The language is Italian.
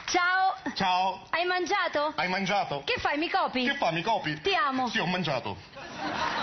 Ciao. Ciao. Hai mangiato? Hai mangiato? Che fai, mi copi? Che fa, mi copi? Ti amo. Sì, ho mangiato.